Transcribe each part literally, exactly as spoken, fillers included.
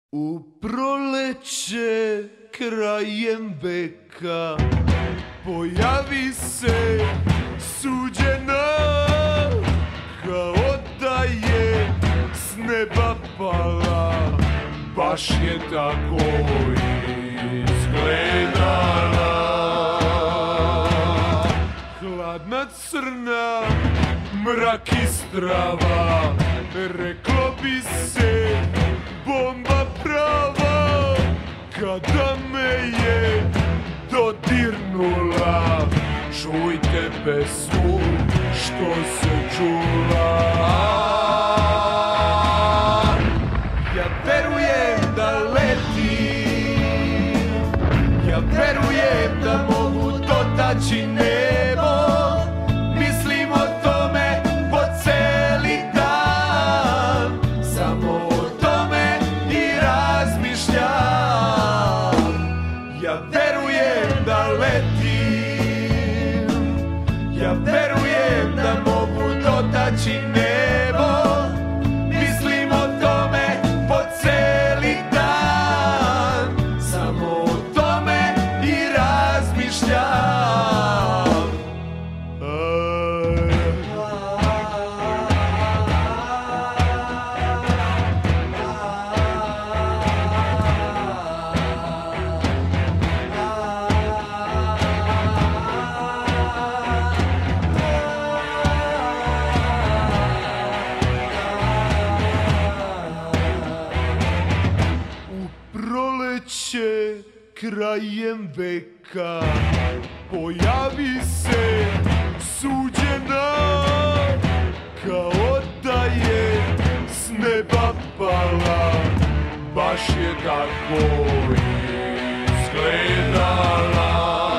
U proleće krajem veka pojavi se suđena, kao da je s neba pala, baš je tako izgledala. Hladna crna, mrak i strava, reklo bi se bomba prava, kada me je dodirnula. Čujte pesmu što se čula. Ja verujem da letim, ja verujem da mogu dotaći nebo, mislim o tome po celi dan, samo o tome i razmišljam. Ja verujem da letim, ja verujem da mogu dotaći nebo, mislim o tome po celi dan, samo o tome i razmišljam. Proleće krajem veka pojavi se suđena, kao da je s neba pala, baš je tako izgledala.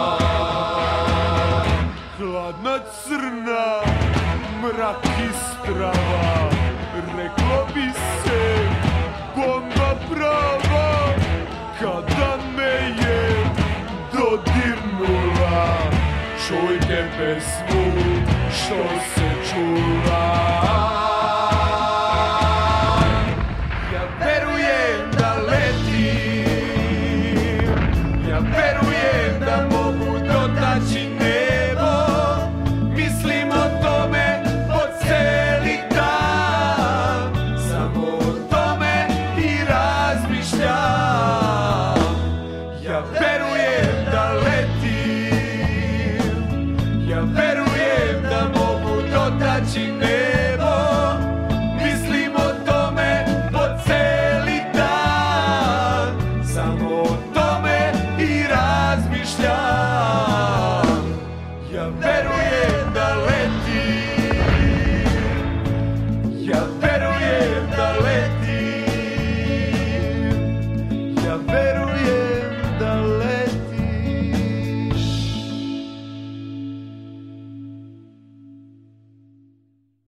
Hladna crna, mrak i strava, reklo bi se bomba prava, kada me je dodirnula. Čujte pesmu što se čula. Ja verujem da letim, ja verujem